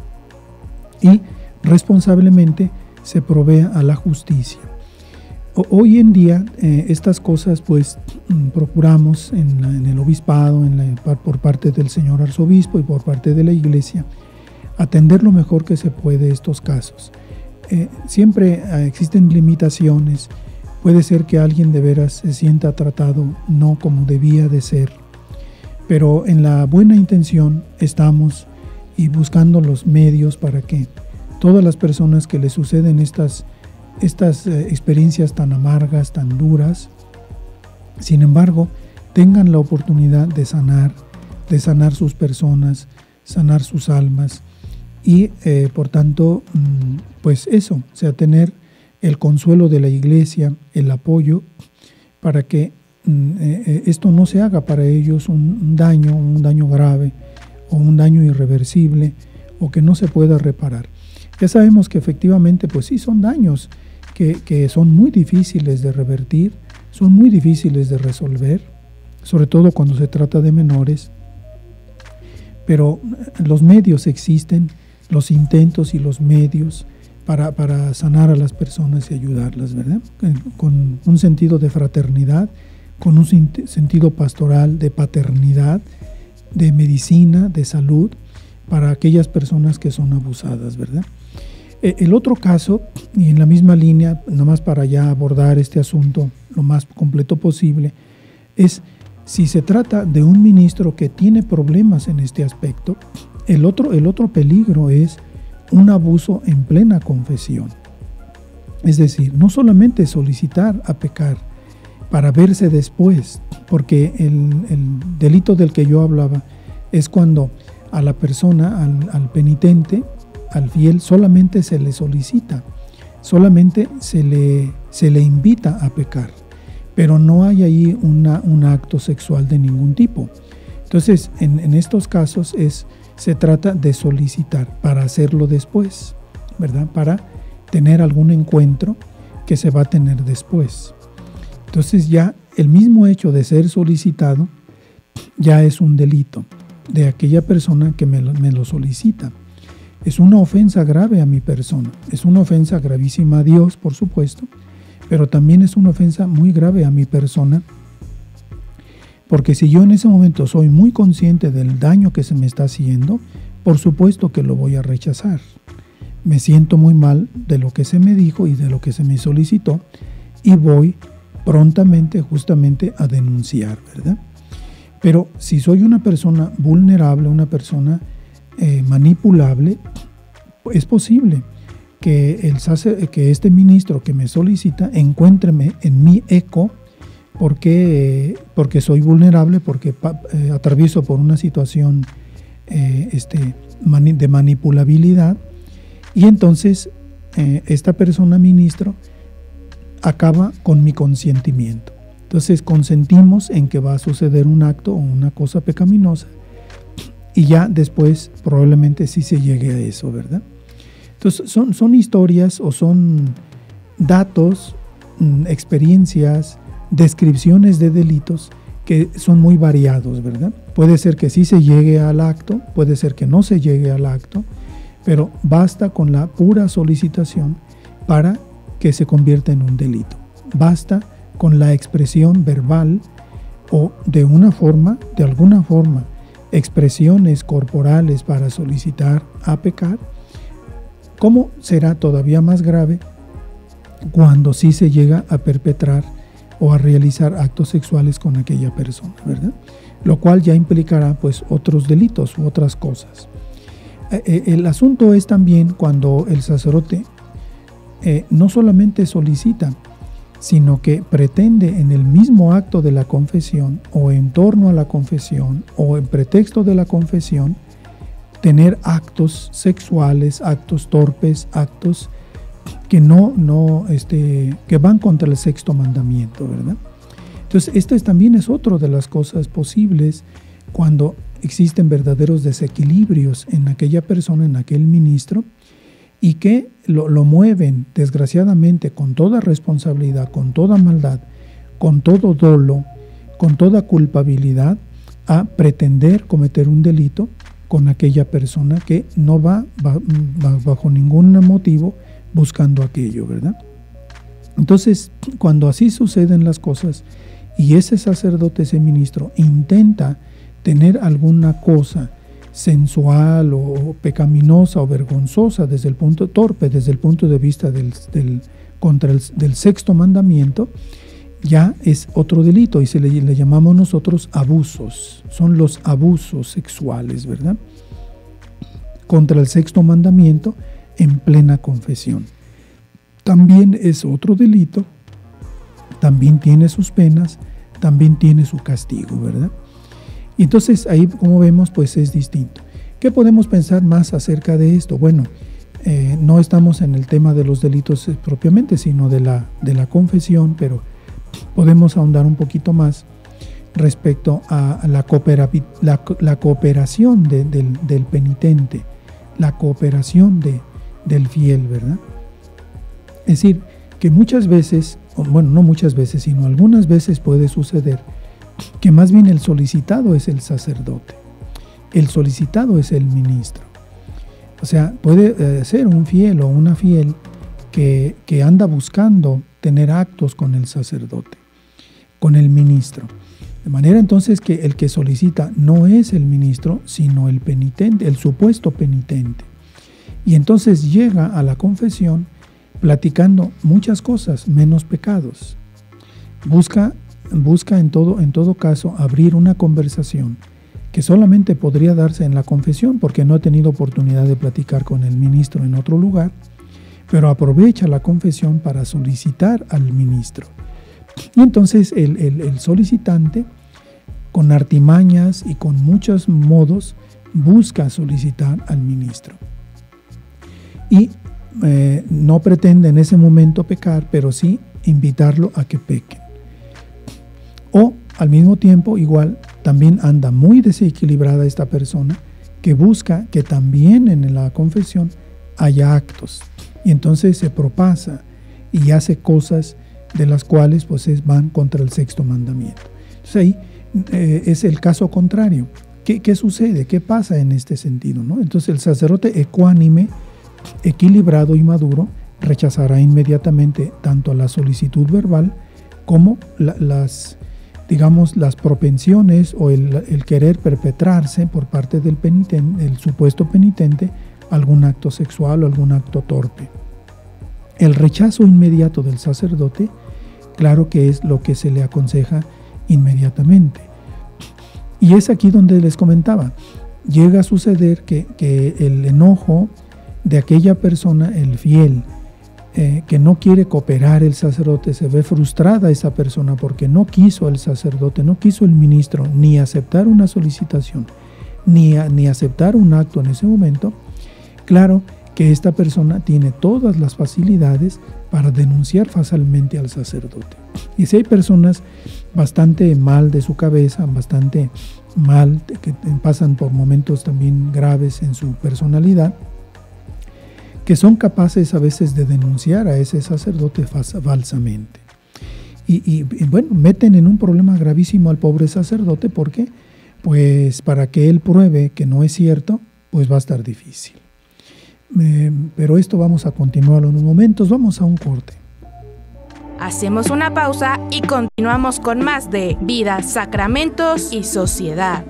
y responsablemente se provea a la justicia. O, hoy en día eh, estas cosas pues procuramos en, la, en el obispado, en la, por parte del señor arzobispo y por parte de la iglesia, atender lo mejor que se puede estos casos. Eh, siempre eh, existen limitaciones, puede ser que alguien de veras se sienta tratado no como debía de ser, pero en la buena intención estamos y buscando los medios para que todas las personas que les suceden estas, estas eh, experiencias tan amargas, tan duras, sin embargo, tengan la oportunidad de sanar, de sanar sus personas, sanar sus almas y eh, por tanto, pues eso, o sea, tener el consuelo de la iglesia, el apoyo para que eh, esto no se haga para ellos un, un daño, un daño grave o un daño irreversible o que no se pueda reparar. Ya sabemos que efectivamente pues sí son daños que, que son muy difíciles de revertir, son muy difíciles de resolver, sobre todo cuando se trata de menores, pero los medios existen, los intentos y los medios para, para sanar a las personas y ayudarlas, ¿verdad? Con un sentido de fraternidad, con un sentido pastoral, de paternidad, de medicina, de salud, para aquellas personas que son abusadas, ¿verdad? El otro caso, y en la misma línea, nomás para ya abordar este asunto lo más completo posible, es si se trata de un ministro que tiene problemas en este aspecto, el otro, el otro peligro es un abuso en plena confesión. Es decir, no solamente solicitar a pecar para verse después, porque el, el delito del que yo hablaba es cuando a la persona, al, al penitente, al fiel, solamente se le solicita, solamente se le, se le invita a pecar, pero no hay ahí una, un acto sexual de ningún tipo. Entonces, en, en estos casos es, se trata de solicitar para hacerlo después, ¿verdad? Para tener algún encuentro que se va a tener después. Entonces ya el mismo hecho de ser solicitado ya es un delito de aquella persona que me lo, me lo solicita. Es una ofensa grave a mi persona, es una ofensa gravísima a Dios, por supuesto, pero también es una ofensa muy grave a mi persona, porque si yo en ese momento soy muy consciente del daño que se me está haciendo, por supuesto que lo voy a rechazar. Me siento muy mal de lo que se me dijo y de lo que se me solicitó y voy prontamente justamente a denunciar, ¿verdad? Pero si soy una persona vulnerable, una persona eh, manipulable, es posible que, el sacer, que este ministro que me solicita encuéntreme en mi eco porque, porque soy vulnerable, porque eh, atravieso por una situación eh, este, mani- de manipulabilidad y entonces eh, esta persona ministro acaba con mi consentimiento. Entonces consentimos en que va a suceder un acto o una cosa pecaminosa y ya después probablemente sí se llegue a eso, ¿verdad? Entonces son, son historias o son datos, experiencias, descripciones de delitos que son muy variados, ¿verdad? Puede ser que sí se llegue al acto, puede ser que no se llegue al acto, pero basta con la pura solicitación para que se convierta en un delito. Basta con la expresión verbal o de una forma, de alguna forma, expresiones corporales para solicitar a pecar. ¿Cómo será todavía más grave cuando sí se llega a perpetrar o a realizar actos sexuales con aquella persona, ¿verdad? Lo cual ya implicará pues otros delitos u otras cosas. Eh, el asunto es también cuando el sacerdote eh, no solamente solicita, sino que pretende en el mismo acto de la confesión o en torno a la confesión o en pretexto de la confesión tener actos sexuales, actos torpes, actos que no, no, este, que van contra el sexto mandamiento, ¿verdad? Entonces, este es, también es otro de las cosas posibles cuando existen verdaderos desequilibrios en aquella persona, en aquel ministro, y que lo, lo mueven, desgraciadamente, con toda responsabilidad, con toda maldad, con todo dolo, con toda culpabilidad, a pretender cometer un delito con aquella persona que no va, va, va bajo ningún motivo buscando aquello, ¿verdad? Entonces, cuando así suceden las cosas y ese sacerdote, ese ministro, intenta tener alguna cosa sensual o pecaminosa o vergonzosa desde el punto torpe, desde el punto de vista del, del, contra el, del sexto mandamiento, ya es otro delito y se le, le llamamos nosotros abusos. Son los abusos sexuales, ¿verdad? Contra el sexto mandamiento en plena confesión. También es otro delito, también tiene sus penas, también tiene su castigo, ¿verdad? Y entonces ahí, como vemos, pues es distinto. ¿Qué podemos pensar más acerca de esto? Bueno, eh, no estamos en el tema de los delitos propiamente, sino de la, de la confesión, pero podemos ahondar un poquito más respecto a la, cooperavi- la, la cooperación de, del, del penitente, la cooperación de, del fiel, ¿verdad? Es decir, que muchas veces, bueno, no muchas veces, sino algunas veces puede suceder que más bien el solicitado es el sacerdote, el solicitado es el ministro. O sea, puede eh, ser un fiel o una fiel que, que anda buscando tener actos con el sacerdote, con el ministro. De manera entonces que el que solicita no es el ministro, sino el penitente, el supuesto penitente. Y entonces llega a la confesión platicando muchas cosas, menos pecados. Busca Busca en todo, en todo caso abrir una conversación que solamente podría darse en la confesión porque no ha tenido oportunidad de platicar con el ministro en otro lugar, pero aprovecha la confesión para solicitar al ministro. Y entonces el, el, el solicitante, con artimañas y con muchos modos, busca solicitar al ministro. Y eh, no pretende en ese momento pecar, pero sí invitarlo a que peque. O al mismo tiempo, igual, también anda muy desequilibrada esta persona que busca que también en la confesión haya actos. Y entonces se propasa y hace cosas de las cuales pues es, van contra el sexto mandamiento. Entonces ahí eh, es el caso contrario. ¿Qué, qué sucede? ¿Qué pasa en este sentido, ¿no? Entonces el sacerdote ecuánime, equilibrado y maduro rechazará inmediatamente tanto la solicitud verbal como la, las... digamos, las propensiones o el, el querer perpetrarse por parte del penitente, el supuesto penitente, algún acto sexual o algún acto torpe. El rechazo inmediato del sacerdote, claro que es lo que se le aconseja inmediatamente. Y es aquí donde les comentaba, llega a suceder que, que el enojo de aquella persona, el fiel, Eh, que no quiere cooperar el sacerdote, se ve frustrada esa persona porque no quiso el sacerdote, no quiso el ministro ni aceptar una solicitación, ni, a, ni aceptar un acto en ese momento. Claro que esta persona tiene todas las facilidades para denunciar fácilmente al sacerdote. Y si hay personas bastante mal de su cabeza, bastante mal, que pasan por momentos también graves en su personalidad, que son capaces a veces de denunciar a ese sacerdote falsamente. Y, y, y bueno, meten en un problema gravísimo al pobre sacerdote porque, pues, para que él pruebe que no es cierto, pues va a estar difícil. Eh, pero esto vamos a continuar en unos momentos, vamos a un corte. Hacemos una pausa y continuamos con más de Vida, Sacramentos y Sociedad.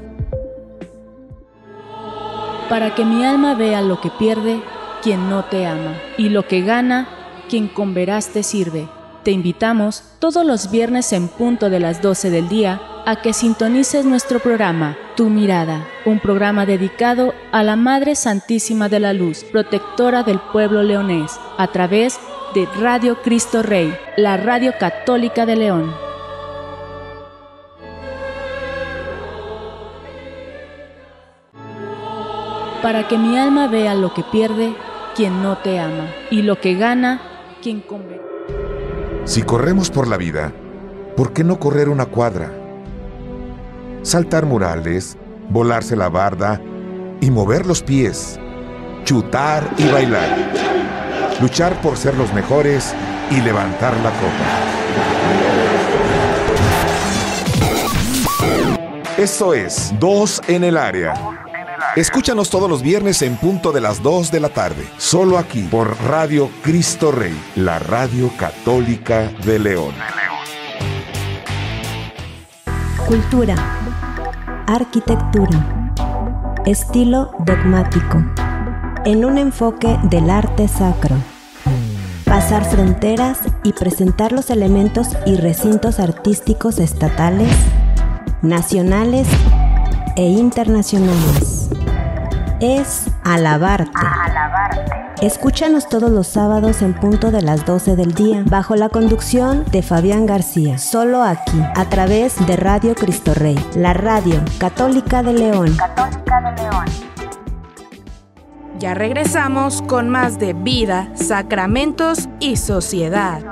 Para que mi alma vea lo que pierde quien no te ama, y lo que gana, quien con veraz te sirve. Te invitamos todos los viernes en punto de las doce del día a que sintonices nuestro programa Tu Mirada, un programa dedicado a la Madre Santísima de la Luz, protectora del pueblo leonés, a través de Radio Cristo Rey, la radio católica de León. Para que mi alma vea lo que pierde quien no te ama, y lo que gana quien convierte. Si corremos por la vida, ¿por qué no correr una cuadra? Saltar murales, volarse la barda y mover los pies, chutar y bailar, luchar por ser los mejores y levantar la copa. Eso es Dos en el Área. Escúchanos todos los viernes en punto de las dos de la tarde, solo aquí por Radio Cristo Rey, la radio católica de León. Cultura, arquitectura, estilo dogmático, en un enfoque del arte sacro. Pasar fronteras y presentar los elementos y recintos artísticos estatales, nacionales e internacionales. Es alabarte. alabarte. Escúchanos todos los sábados en punto de las doce del día, bajo la conducción de Fabián García, solo aquí, a través de Radio Cristo Rey, la radio católica de León. Católica de León. Ya regresamos con más de vida, sacramentos y sociedad.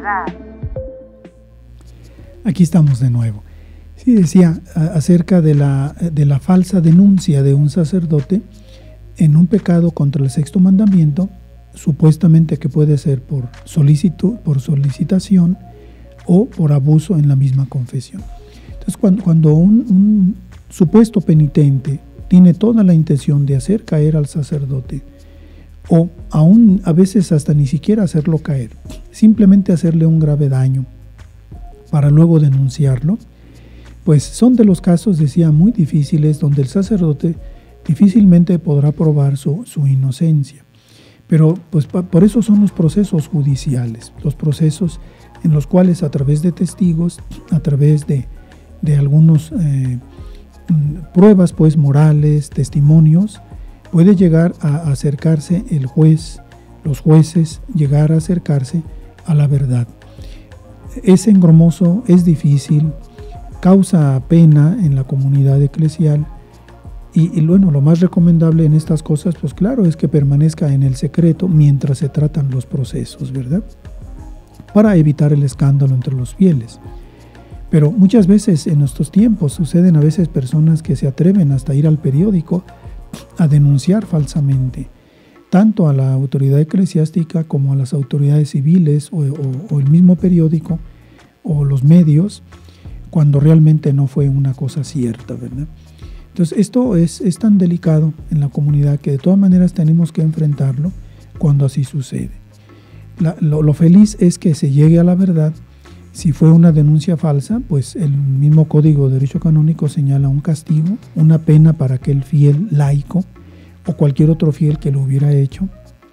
Aquí estamos de nuevo. Sí, decía a, acerca de la, de la falsa denuncia de un sacerdote en un pecado contra el sexto mandamiento, supuestamente que puede ser por solicitud, por solicitación o por abuso en la misma confesión. Entonces, cuando, cuando un, un supuesto penitente tiene toda la intención de hacer caer al sacerdote, o aún a veces hasta ni siquiera hacerlo caer, simplemente hacerle un grave daño para luego denunciarlo, pues son de los casos, decía, muy difíciles, donde el sacerdote difícilmente podrá probar su, su inocencia. Pero pues pa, por eso son los procesos judiciales, los procesos en los cuales a través de testigos, a través de, de algunos eh, pruebas pues morales, testimonios, puede llegar a acercarse el juez, los jueces, llegar a acercarse a la verdad. Es engromoso, es difícil, causa pena en la comunidad eclesial. Y, y bueno, lo más recomendable en estas cosas, pues claro, es que permanezca en el secreto mientras se tratan los procesos, ¿verdad? Para evitar el escándalo entre los fieles. Pero muchas veces en nuestros tiempos suceden a veces personas que se atreven hasta ir al periódico a denunciar falsamente, tanto a la autoridad eclesiástica como a las autoridades civiles o, o, o el mismo periódico o los medios, cuando realmente no fue una cosa cierta, ¿verdad? Entonces esto es, es tan delicado en la comunidad que de todas maneras tenemos que enfrentarlo cuando así sucede. La, lo, lo feliz es que se llegue a la verdad. Si fue una denuncia falsa, pues el mismo Código de Derecho Canónico señala un castigo, una pena para aquel fiel laico o cualquier otro fiel que lo hubiera hecho,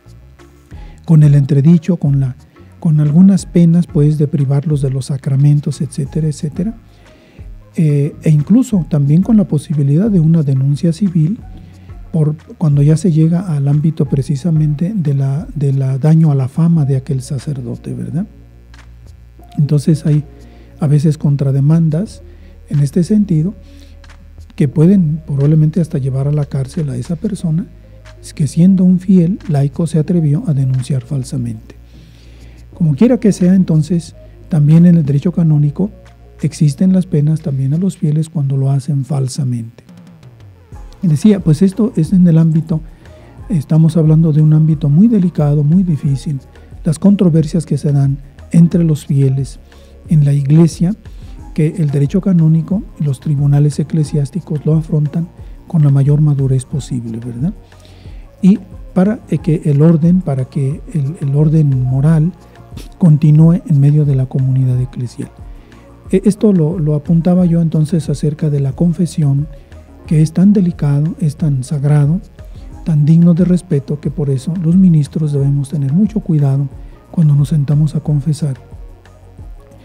con el entredicho, con, la, con algunas penas pues de privarlos de los sacramentos, etcétera, etcétera. Eh, e incluso también con la posibilidad de una denuncia civil por cuando ya se llega al ámbito precisamente de la, de la daño a la fama de aquel sacerdote, ¿verdad? Entonces hay a veces contrademandas en este sentido que pueden probablemente hasta llevar a la cárcel a esa persona que siendo un fiel laico se atrevió a denunciar falsamente. Como quiera que sea, entonces también en el derecho canónico existen las penas también a los fieles cuando lo hacen falsamente. Y decía, pues esto es en el ámbito, estamos hablando de un ámbito muy delicado, muy difícil, las controversias que se dan entre los fieles en la iglesia, que el derecho canónico y los tribunales eclesiásticos lo afrontan con la mayor madurez posible, ¿verdad? Y para que el orden, para que el, el orden moral continúe en medio de la comunidad eclesial. Esto lo, lo apuntaba yo entonces acerca de la confesión, que es tan delicado, es tan sagrado, tan digno de respeto, que por eso los ministros debemos tener mucho cuidado cuando nos sentamos a confesar.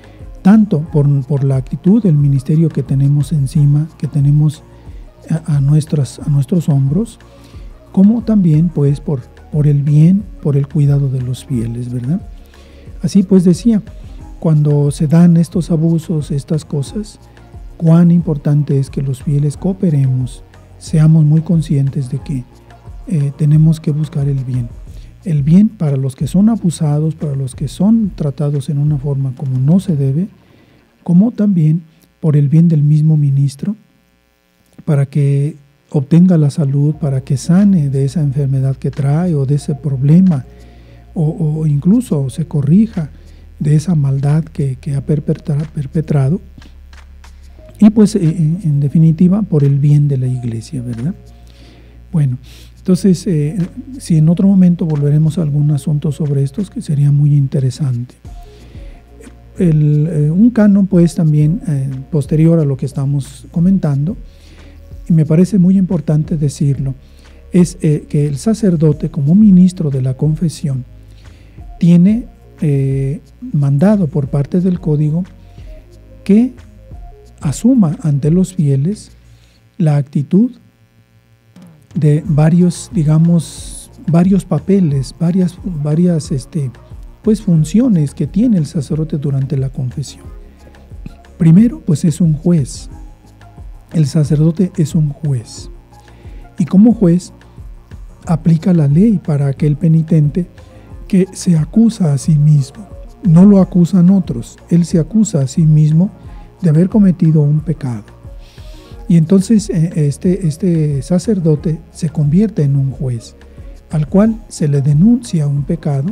tanto por, por la actitud del ministerio que tenemos encima, que tenemos a, a, nuestras, a nuestros hombros, como también pues por, por el bien, por el cuidado de los fieles, ¿verdad? Así pues decía, cuando se dan estos abusos, estas cosas, cuán importante es que los fieles cooperemos, seamos muy conscientes de que eh, tenemos que buscar el bien. El bien para los que son abusados, para los que son tratados en una forma como no se debe, como también por el bien del mismo ministro, para que obtenga la salud, para que sane de esa enfermedad que trae o de ese problema, o, o incluso se corrija de esa maldad que, que ha perpetrado, y pues en, en definitiva por el bien de la iglesia, ¿verdad? Bueno, entonces eh, si en otro momento volveremos a algún asunto sobre estos, que sería muy interesante. El, eh, un canon pues también eh, posterior a lo que estamos comentando, y me parece muy importante decirlo, es eh, que el sacerdote como ministro de la confesión tiene eh, mandado por parte del código que asuma ante los fieles la actitud de varios, digamos, varios papeles, varias, varias este, pues, funciones que tiene el sacerdote durante la confesión. Primero, pues es un juez. El sacerdote es un juez. Y como juez, aplica la ley para aquel penitente que se acusa a sí mismo. No lo acusan otros, él se acusa a sí mismo de haber cometido un pecado. Y entonces este, este sacerdote se convierte en un juez, al cual se le denuncia un pecado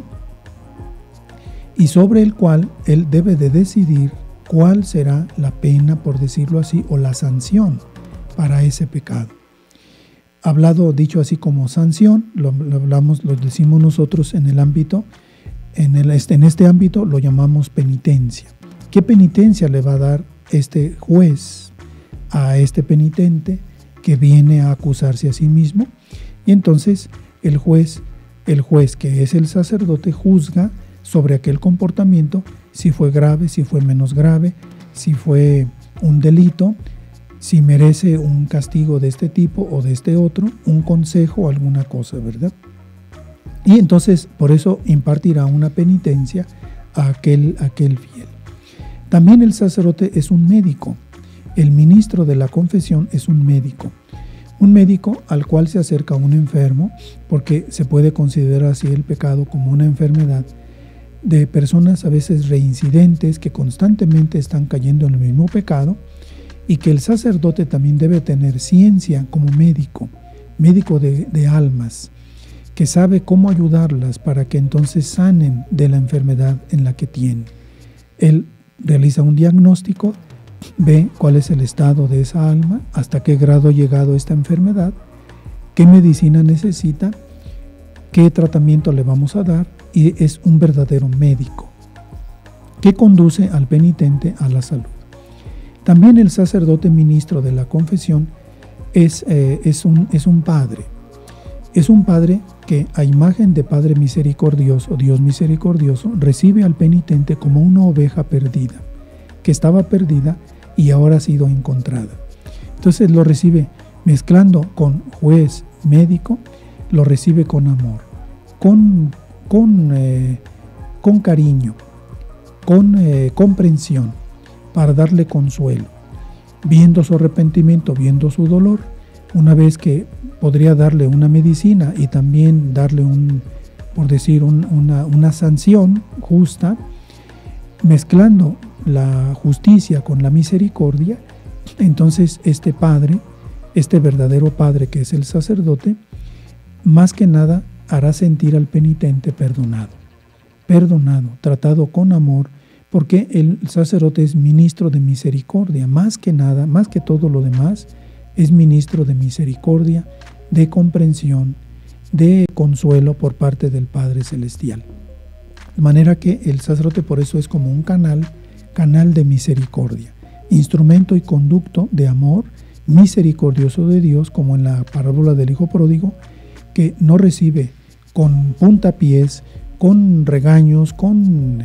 y sobre el cual él debe de decidir cuál será la pena, por decirlo así, o la sanción para ese pecado. Hablado, dicho así como sanción, lo, lo hablamos, lo decimos nosotros en el ámbito, en, el, en este ámbito lo llamamos penitencia. ¿Qué penitencia le va a dar este juez a este penitente que viene a acusarse a sí mismo? Y entonces el juez, el juez que es el sacerdote, juzga sobre aquel comportamiento, si fue grave, si fue menos grave, si fue un delito, si merece un castigo de este tipo o de este otro, un consejo o alguna cosa, ¿verdad? Y entonces por eso impartirá una penitencia a aquel, a aquel fiel. También el sacerdote es un médico. El ministro de la confesión es un médico. Un médico al cual se acerca un enfermo, porque se puede considerar así el pecado como una enfermedad de personas a veces reincidentes que constantemente están cayendo en el mismo pecado, y que el sacerdote también debe tener ciencia como médico, médico de, de almas, que sabe cómo ayudarlas para que entonces sanen de la enfermedad en la que tienen. Él realiza un diagnóstico, ve cuál es el estado de esa alma, hasta qué grado ha llegado esta enfermedad, qué medicina necesita, qué tratamiento le vamos a dar, y es un verdadero médico que conduce al penitente a la salud. También el sacerdote ministro de la confesión es, eh, es, un, es un padre. Es un padre que, a imagen de Padre misericordioso, Dios misericordioso, recibe al penitente como una oveja perdida, que estaba perdida y ahora ha sido encontrada. Entonces lo recibe mezclando con juez, médico, lo recibe con amor, con, con, eh, con cariño, con eh, comprensión, para darle consuelo, viendo su arrepentimiento, viendo su dolor, una vez que podría darle una medicina y también darle un, por decir, un, una, una sanción justa, mezclando la justicia con la misericordia. Entonces este padre, este verdadero padre que es el sacerdote, más que nada hará sentir al penitente perdonado, perdonado, tratado con amor, porque el sacerdote es ministro de misericordia, más que nada, más que todo lo demás, es ministro de misericordia, de comprensión, de consuelo por parte del Padre Celestial. De manera que el sacerdote por eso es como un canal, canal de misericordia, instrumento y conducto de amor misericordioso de Dios, como en la parábola del Hijo Pródigo, que no recibe con puntapiés, con regaños, con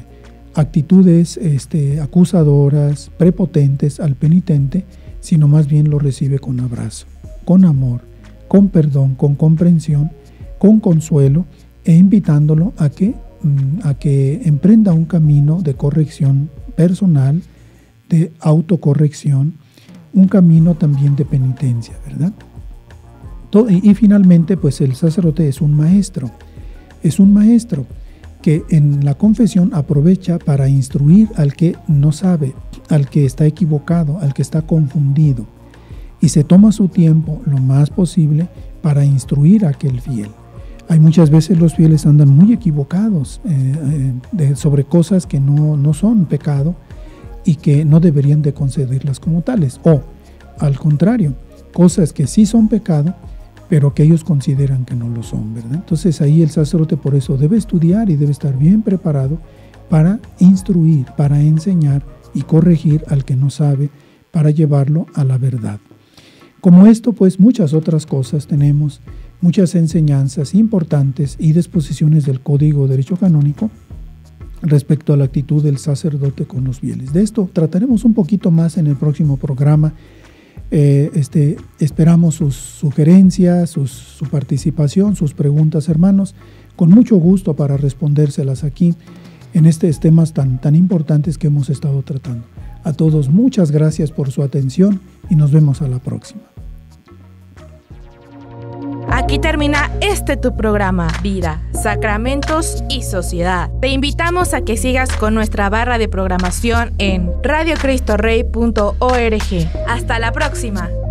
actitudes este, acusadoras, prepotentes al penitente, sino más bien lo recibe con abrazo, con amor, con perdón, con comprensión, con consuelo, e invitándolo a que, a que emprenda un camino de corrección personal, de autocorrección, un camino también de penitencia, ¿verdad? Y, y finalmente, pues el sacerdote es un maestro, es un maestro que en la confesión aprovecha para instruir al que no sabe, al que está equivocado, al que está confundido, y se toma su tiempo lo más posible para instruir a aquel fiel. Hay muchas veces los fieles andan muy equivocados eh, eh, de, sobre cosas que no, no son pecado y que no deberían de concederlas como tales, o al contrario, cosas que sí son pecado, pero que ellos consideran que no lo son, ¿verdad? Entonces ahí el sacerdote por eso debe estudiar y debe estar bien preparado para instruir, para enseñar y corregir al que no sabe, para llevarlo a la verdad. Como esto, pues muchas otras cosas tenemos, muchas enseñanzas importantes y disposiciones del Código de Derecho Canónico respecto a la actitud del sacerdote con los fieles. De esto trataremos un poquito más en el próximo programa. Eh, este, esperamos sus sugerencias, sus, su participación, sus preguntas, hermanos, con mucho gusto para respondérselas aquí en estos temas tan, tan importantes que hemos estado tratando. A todos muchas gracias por su atención y nos vemos a la próxima. Aquí termina este tu programa, Vida, Sacramentos y Sociedad. Te invitamos a que sigas con nuestra barra de programación en radio cristo rey punto org. Hasta la próxima.